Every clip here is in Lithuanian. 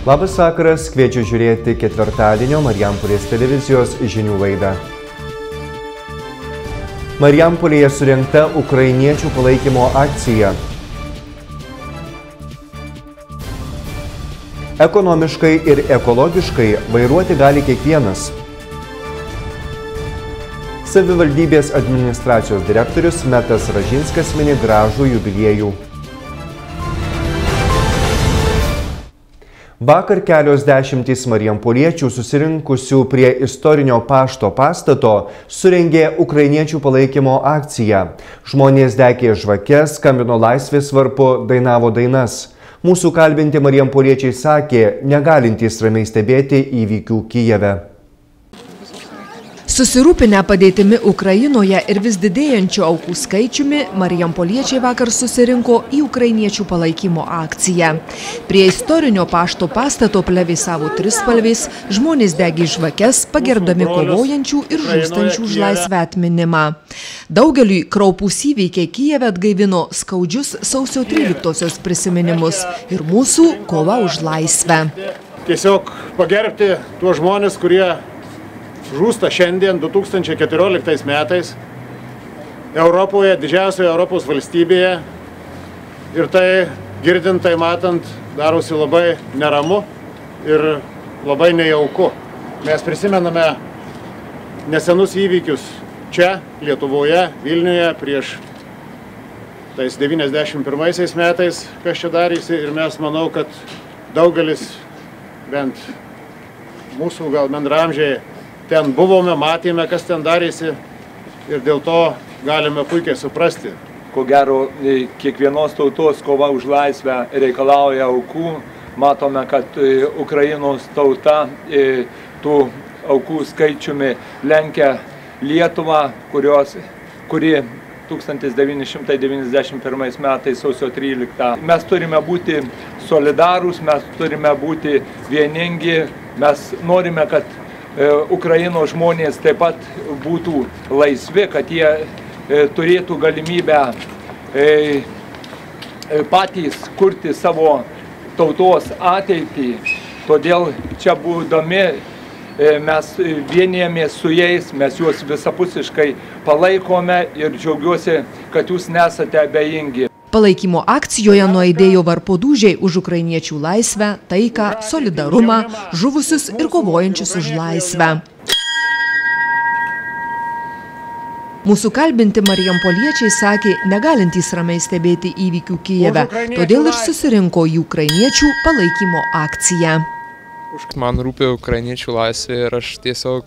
Labas vakaras, kviečiu žiūrėti ketvirtadienio Marijampolės televizijos žinių laidą. Marijampolėje surengta ukrainiečių palaikymo akcija. Ekonomiškai ir ekologiškai vairuoti gali kiekvienas. Savivaldybės administracijos direktorius Metas Ražinskas mini gražų jubiliejų. Vakar kelios dešimtys marijampoliečių susirinkusių prie istorinio pašto pastato surengė ukrainiečių palaikymo akciją. Žmonės degė žvakes, skambino laisvės varpu, dainavo dainas. Mūsų kalbinti marijampoliečiai sakė, negalintys ramiai stebėti įvykių Kijeve. Susirūpinę padėtimi Ukrainoje ir vis didėjančiu aukų skaičiumi, marijampoliečiai vakar susirinko į ukrainiečių palaikymo akciją. Prie istorinio pašto pastato plevėsavo trispalvės, žmonės degė žvakes, pagerbdami kovojančių ir žūstančių už laisvę atminimą. Daugeliui kraupūs įvykiai Kijeve atgaivino skaudžius sausio 13-osios prisiminimus ir mūsų kova už laisvę. Tiesiog pagerbti tuos žmonės, kurie žūsta šiandien 2014 metais Europoje, didžiausioje Europos valstybėje, ir tai girdint, tai matant, darosi labai neramu ir labai nejauku. Mes prisimename nesenus įvykius čia, Lietuvoje, Vilniuje, prieš tais 91 metais, kas čia darėsi, ir mes manau, kad daugelis, bent mūsų gal bendramžiai, ten buvome, matėme, kas ten darėsi, ir dėl to galime puikiai suprasti. Ko gero, kiekvienos tautos kova už laisvę reikalauja aukų. Matome, kad Ukrainos tauta tų aukų skaičiumi lenkia Lietuvą, kuri 1991 metais sausio 13. Mes turime būti solidarūs, mes turime būti vieningi, mes norime, kad Ukrainos žmonės taip pat būtų laisvi, kad jie turėtų galimybę patys kurti savo tautos ateitį. Todėl čia būdami mes vienijamės su jais, mes juos visapusiškai palaikome ir džiaugiuosi, kad jūs nesate abejingi. Palaikymo akcijoje nuaidėjo varpo dūžiai už ukrainiečių laisvę, taiką, solidarumą, žuvusius ir kovojančius už laisvę. Mūsų kalbinti marijampoliečiai sakė, negalintys ramiai stebėti įvykių Kijeve, todėl ir susirinko į ukrainiečių palaikymo akciją. Man rūpi ukrainiečių laisvė ir aš tiesiog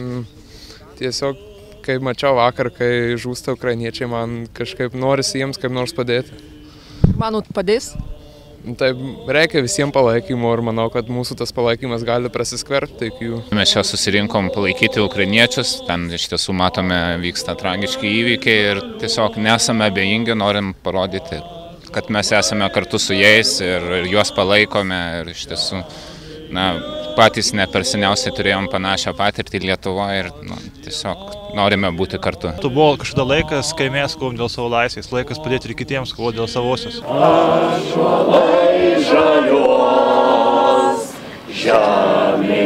kai mačiau vakar, kai žūsta ukrainiečiai, man kažkaip norisi jiems kaip nors padėti. Manot, padės? Taip, reikia visiems palaikymo ir manau, kad mūsų tas palaikymas gali prasiskverbti iki jų. Mes čia susirinkom palaikyti ukrainiečius, ten iš tiesų matome vyksta tragiški įvykiai ir tiesiog nesame abejingi, norim parodyti, kad mes esame kartu su jais ir juos palaikome ir iš tiesų, patys ne per seniausiai turėjom panašią patirtį Lietuvoje ir tiesiog norime būti kartu. Tu buvo kažkada laikas, kai mes kovom dėl savo laisvės, laikas padėti ir kitiems kovoti dėl savosios. Ąžuolai žalios, žemė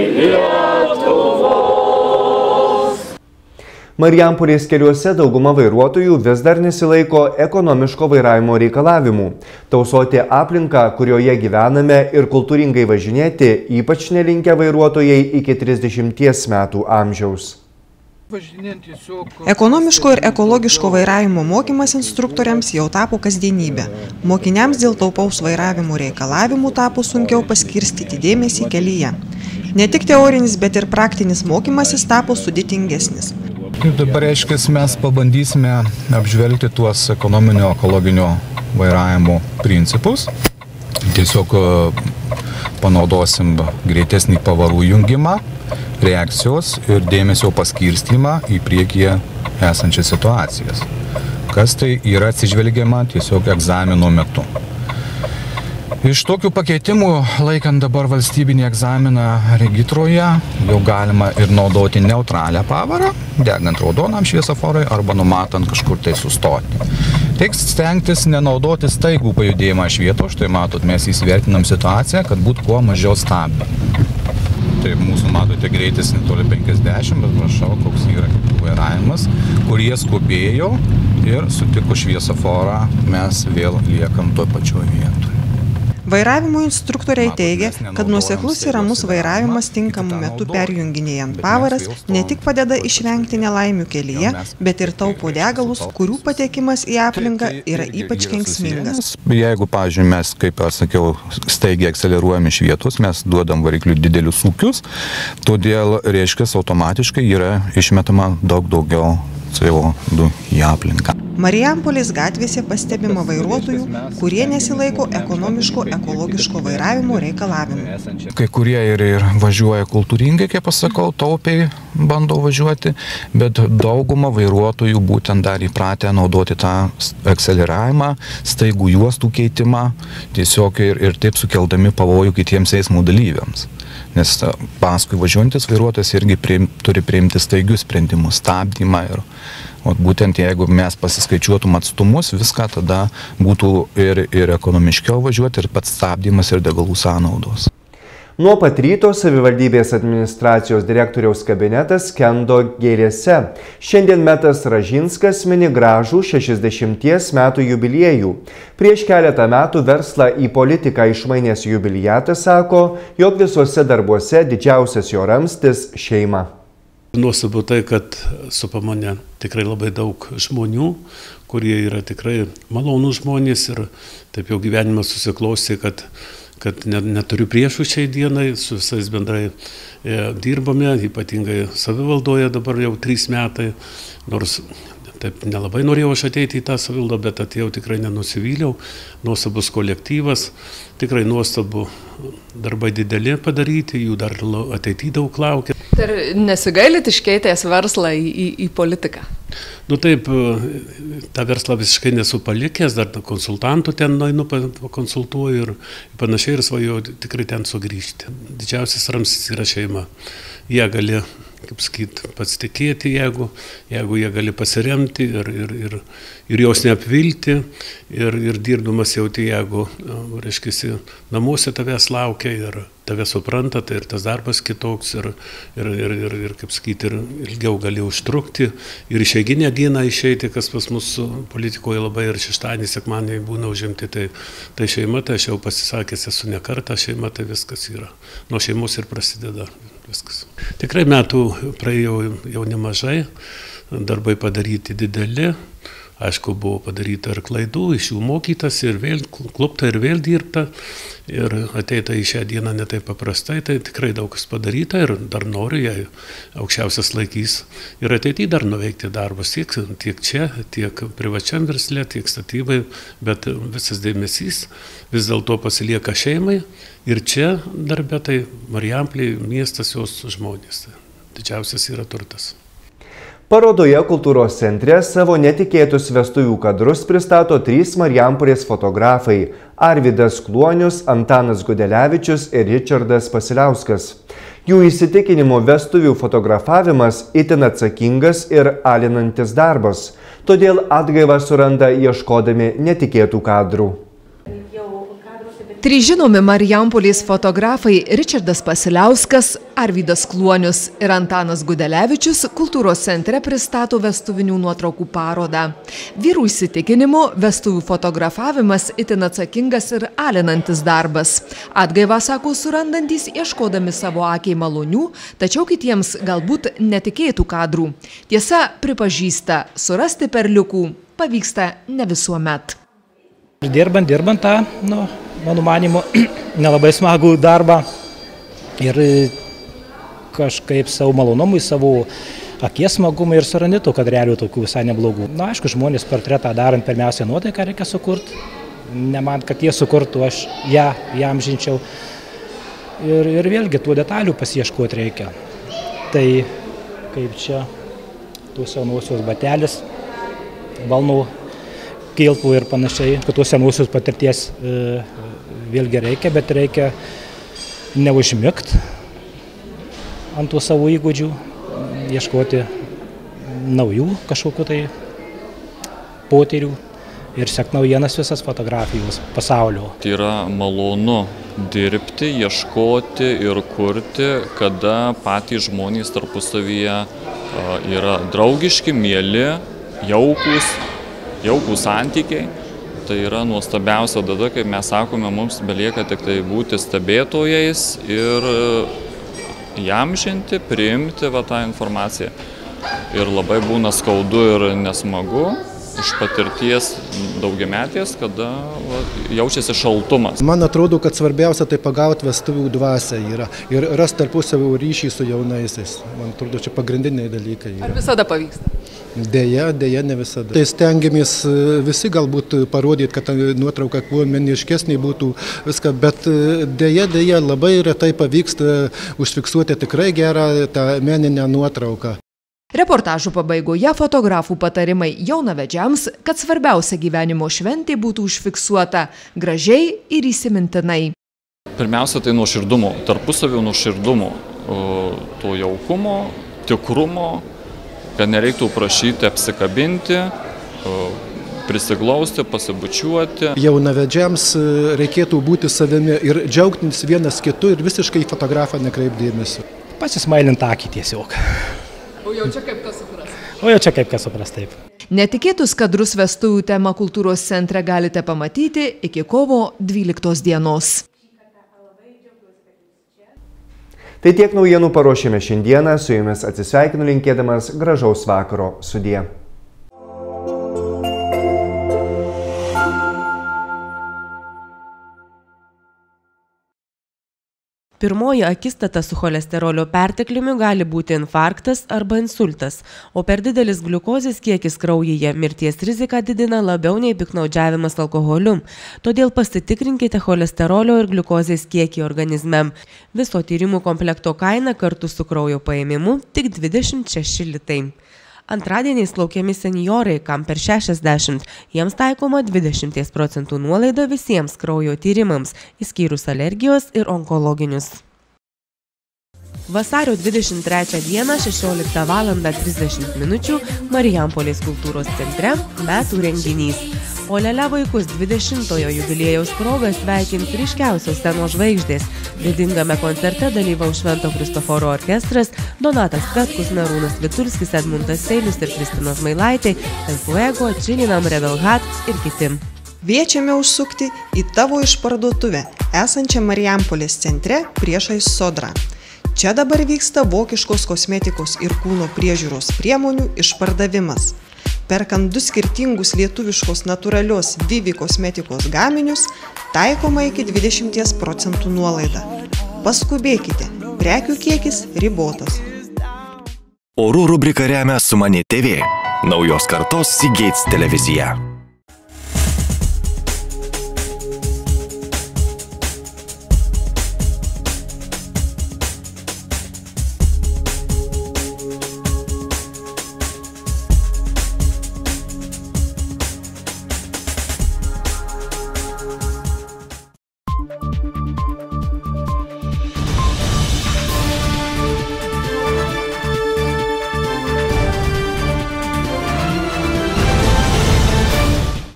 Lietuvos. Marijampolės keliuose dauguma vairuotojų vis dar nesilaiko ekonomiško vairavimo reikalavimų. Tausoti aplinką, kurioje gyvename, ir kultūringai važinėti, ypač nelinkę vairuotojai iki 30 metų amžiaus. Ekonomiško ir ekologiško vairavimo mokymas instruktoriams jau tapo kasdienybė. Mokiniams dėl taupaus vairavimo reikalavimų tapo sunkiau paskirstyti dėmesį kelyje. Ne tik teorinis, bet ir praktinis mokymasis tapo sudėtingesnis. Dabar reiškia, mes pabandysime apžvelgti tuos ekonominio ekologinio vairavimo principus. Tiesiog panaudosim greitesnį pavarų jungimą, reakcijos ir dėmesio paskirstymą į priekyje esančias situacijas. Kas tai yra atsižvelgiama tiesiog egzamino metu. Iš tokių pakeitimų, laikant dabar valstybinį egzaminą regitroje, jau galima ir naudoti neutralią pavarą, degant raudonam šviesoforui arba numatant kažkur tai sustoti. Teiks stengtis nenaudoti staigų pajudėjimą iš vietos, štai matot, mes įsivertinam situaciją, kad būtų kuo mažiau stabdymų. Tai mūsų, matote, greitis netoli 50, bet prašau, koks yra vairavimas, kurie skubėjo ir sutiko šviesoforą, mes vėl liekam toj pačioj vietoj. Vairavimo instruktoriai teigia, kad nuoseklus ir ramus vairavimas tinkamu metu perjunginėjant pavaras ne tik padeda išvengti nelaimių kelyje, bet ir taupo degalus, kurių patekimas į aplinką yra ypač kenksmingas. Jeigu, pavyzdžiui, mes, kaip aš sakiau, staigiai akceleruojam iš vietos, mes duodam variklių didelius ūkius, todėl, reiškia, automatiškai yra išmetama daug daugiau CO2 į aplinką. Marijampolės gatvėse pastebima vairuotojų, kurie nesilaiko ekonomiško, ekologiško vairavimo reikalavimų. Kai kurie ir važiuoja kultūringai, kaip aš sakau, taupiai bando važiuoti, bet dauguma vairuotojų būtent dar įpratę naudoti tą akceleravimą, staigų juostų keitimą, tiesiog ir taip sukeldami pavojų kitiems eismo dalyviams. Nes paskui važiuojantis vairuotojas irgi turi priimti staigius sprendimus, stabdymą ir būtent jeigu mes pasiskaičiuotum atstumus, viską tada būtų ir ekonomiškiau važiuoti, ir pats stabdymas, ir degalų sąnaudos. Nuo pat ryto savivaldybės administracijos direktoriaus kabinetas skendo gėlėse. Šiandien Metas Ražinskas mini gražų 60 metų jubiliejų. Prieš keletą metų verslą į politiką išmainęs jubiliatas sako, jog visuose darbuose didžiausias jo ramstis - šeima. Nuostabu tai, kad supa mane tikrai labai daug žmonių, kurie yra tikrai malonūs žmonės ir taip jau gyvenimas susiklostė, kad neturiu priešų šiai dienai, su visais bendrai dirbame, ypatingai savivaldoje dabar jau 3 metai, nors taip nelabai norėjau aš ateiti į tą savivaldą, bet atėjau tikrai nenusivyliau, nuostabus kolektyvas, tikrai nuostabu darbai dideli padaryti, jų dar ateityje daug laukia. Ir nesigailit iškeitęs verslą į politiką? Nu taip, tą verslą visiškai nesu palikęs, dar konsultantų ten nueinu, pakonsultuoju ir panašiai ir svajoju tikrai ten sugrįžti. Didžiausias ramstis yra šeima. Jie gali, kaip sakyt, pats tikėti, jeigu jie gali pasiremti ir jos neapvilti ir dirbdamas jauti, jeigu, reiškia, namuose tavęs laukia ir tave supranta, tai ir tas darbas kitoks ir kaip sakyti, ir ilgiau gali užtrukti ir išeiginę dieną išeiti, kas pas mus politikoje labai ir šeštadienį, sekmadienį būna užimti, tai šeima, tai aš jau pasisakęs esu ne kartą, šeima tai viskas yra, nuo šeimos ir prasideda viskas. Tikrai metų praėjo jau nemažai, darbai padaryti dideli. Aišku, buvo padaryta ir klaidų, iš jų mokytas ir vėl klupta ir vėl dirbta ir ateita į šią dieną netaip paprastai, tai tikrai daug kas padaryta ir dar noriu, jei aukščiausias laikys ir ateityje dar nuveikti darbus tiek čia, tiek privačiam versle, tiek statybai, bet visas dėmesys vis dėlto pasilieka šeimai ir čia darbe tai Marijampolė miestas, jos žmonės. Didžiausias yra turtas. Parodoje Kultūros centre savo netikėtus vestuvių kadrus pristato 3 Marijampolės fotografai – Arvydas Kluonius, Antanas Gudelevičius ir Ričardas Pasiliauskas. Jų įsitikinimu vestuvių fotografavimas itin atsakingas ir alinantis darbas, todėl atgaivą suranda ieškodami netikėtų kadrų. 3 žinomi Marijampolės fotografai Ričardas Pasiliauskas, Arvydas Kluonius ir Antanas Gudelevičius Kultūros centre pristato vestuvinių nuotraukų parodą. Vyrų įsitikinimu, vestuvių fotografavimas itin atsakingas ir alinantis darbas. Atgaivą, sako, surandantys ieškodami savo akiai malonių, tačiau kitiems galbūt netikėtų kadrų. Tiesa, pripažįsta, surasti perliukų pavyksta ne visuomet. Dirbant tą, mano manimu, nelabai smagų darbą ir kažkaip savo malonumui, savo akies smagumui ir surandi tų kadrelių tokių visai neblogų. Na, aišku, žmonės portretą darant pirmiausia nuotaiką reikia sukurti. Ne man, kad jie sukurtų, aš ją įamžinčiau. Ir vėlgi tų detalių pasiieškoti reikia. Tai kaip čia tų senosios batelės, balnų kilpų ir panašiai. Tos senusios patirties vėlgi reikia, bet reikia neužmigti ant tų savo įgūdžių, ieškoti naujų kažkokių tai potyrių ir sekti naujienas visas fotografijos pasaulio. Tai yra malonu dirbti, ieškoti ir kurti, kada patys žmonės tarpusavyje yra draugiški, mieli, jaukūs santykiai. Tai yra nuostabiausia tada, kaip mes sakome, mums belieka tik tai būti stebėtojais ir įamžinti, priimti tą informaciją. Ir labai būna skaudu ir nesmagu iš patirties daugiametės, kada jaučiasi šaltumas. Man atrodo, kad svarbiausia tai pagauti vestuvių dvasią yra ir rasti tarpusavio ryšį su jaunaisiais. Man atrodo, čia pagrindiniai dalykai yra. Ar visada pavyksta? Deja, ne visada. Tai stengiamės visi galbūt parodyti, kad ta nuotrauka kuo meniškesnė būtų viską, bet deja labai retai pavyksta užfiksuoti tikrai gerą tą meninę nuotrauką. Reportažų pabaigoje fotografų patarimai jaunavedžiams, kad svarbiausia gyvenimo šventė būtų užfiksuota gražiai ir įsimintinai. Pirmiausia, tai nuoširdumo, tarpusavio nuoširdumo, to jaukumo, tikrumo, kad nereiktų prašyti apsikabinti, prisiglausti, pasibučiuoti. Jaunavedžiams reikėtų būti savimi ir džiaugtis vienas kitu ir visiškai fotografą nekreipdėmėsi. Pasismailint akį tiesiog. O jau čia kaip kas supras? O jau čia kaip kas supras, taip. Netikėtus kadrus vestuvių tema kultūros centre galite pamatyti iki kovo 12 dienos. Tai tiek naujienų paruošėme šiandieną, su jumis atsisveikinu linkėdamas gražaus vakaro. Sudie. Pirmoji akistata su cholesterolio pertekliumi gali būti infarktas arba insultas, o per didelis gliukozės kiekis kraujyje mirties riziką didina labiau nei piktnaudžiavimas alkoholiu. Todėl pasitikrinkite cholesterolio ir gliukozės kiekį organizme. Viso tyrimų komplekto kaina kartu su kraujo paėmimu tik 26 litai. Antradieniais laukiami senjorai, kam per 60, jiems taikoma 20% nuolaida visiems kraujo tyrimams, išskyrus alergijos ir onkologinius. Vasario 23 dieną 16:30 min. Marijampolės kultūros centre metų renginys. Olele vaikus 20-ojo jubiliejaus proga sveikins ryškiausios scenos žvaigždės. Didingame koncerte dalyvaus Švento Kristoforo orkestras, Donatas Petkus, Merūnas Vitulskis, Edmundas Seilius ir Kristinos Mailaitė, El Fuego, Chilinam, Rebel Hat ir kiti. Kviečiame užsukti į tavo išparduotuvę, esančią Marijampolės centre priešais Sodrą. Čia dabar vyksta vokiškos kosmetikos ir kūno priežiūros priemonių išpardavimas. Perkant 2 skirtingus lietuviškos natūralios Vivi kosmetikos gaminius, taikoma iki 20% nuolaida. Paskubėkite, prekių kiekis ribotas. Orų rubriką remia Sumani TV, naujos kartos Seagates televizija.